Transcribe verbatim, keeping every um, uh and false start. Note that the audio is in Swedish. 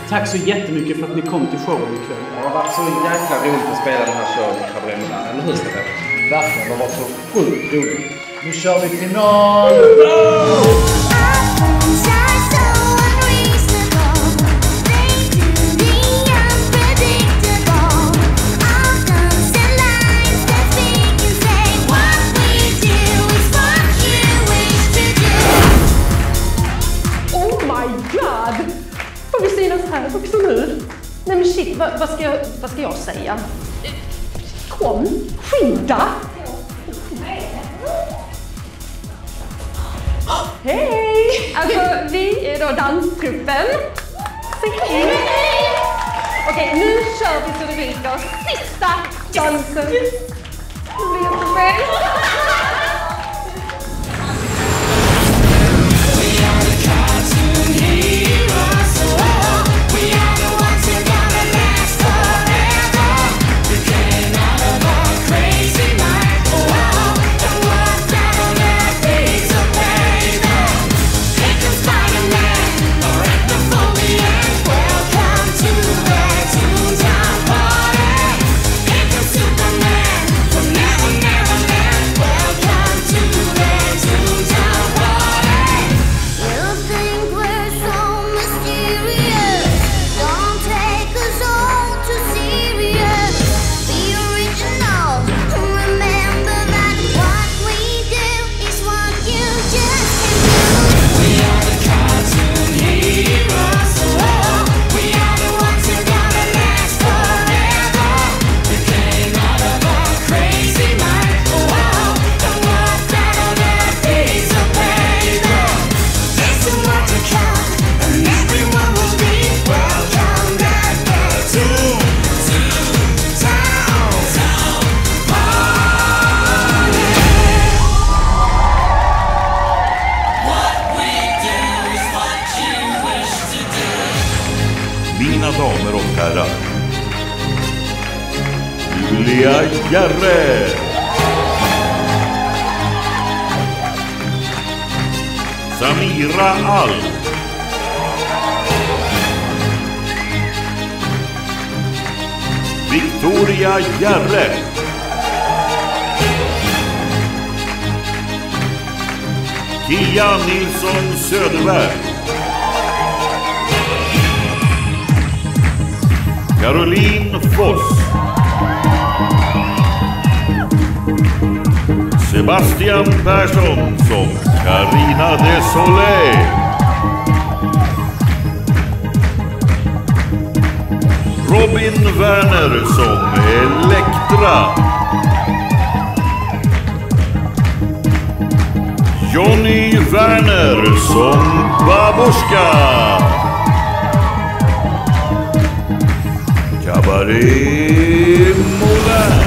Tack så jättemycket för att ni kom till showen ikväll. Det har varit så jäkla roligt att spela den här showen i Cabaret Moulin, eller hur Stefan? Verkligen, det var så sjukt roligt. Nu kör vi final! Får vi synas här också nu? Nej men shit, vad, vad, ska, jag, vad ska jag säga? Kom, skynda! Hej! Alltså, vi är då danstruppen. Säg hej! Okej, nu kör vi så det ryker. Sista dansen. Det blir jättebra. Mina damer och herrar, Julia Järre, Samira Al, Victoria Järre, Kia Nilsson Söderberg, Caroline Foss, Sebastian Persson som Carina de Soleil, Robin Werner som Elektra, Johnny Werner som Babushka, Cabaret Moulin.